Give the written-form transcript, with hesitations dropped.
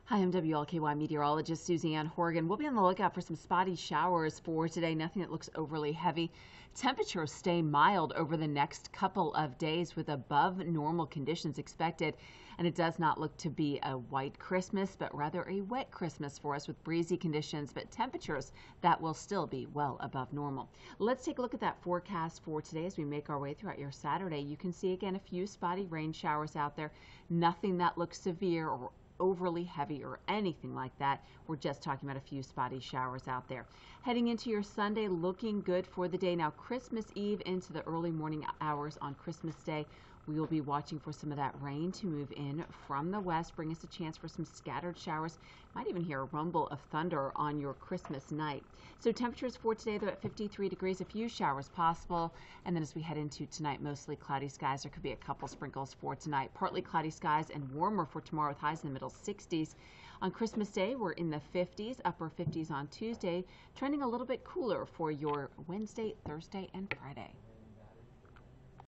Hi, I'm WLKY meteorologist Suzanne Horgan. We'll be on the lookout for some spotty showers for today. Nothing that looks overly heavy. Temperatures stay mild over the next couple of days with above normal conditions expected. And it does not look to be a white Christmas, but rather a wet Christmas for us with breezy conditions, but temperatures that will still be well above normal. Let's take a look at that forecast for today as we make our way throughout your Saturday. You can see again a few spotty rain showers out there. Nothing that looks severe or overly heavy or anything like that. We're just talking about a few spotty showers out there. Heading into your Sunday, looking good for the day. Now, Christmas Eve into the early morning hours on Christmas Day, we will be watching for some of that rain to move in from the west, bring us a chance for some scattered showers. Might even hear a rumble of thunder on your Christmas night. So temperatures for today, though, at 53 degrees, a few showers possible. And then as we head into tonight, mostly cloudy skies. There could be a couple sprinkles for tonight. Partly cloudy skies and warmer for tomorrow with highs in the middle 60s. On Christmas Day, we're in the 50s, upper 50s on Tuesday, trending a little bit cooler for your Wednesday, Thursday, and Friday.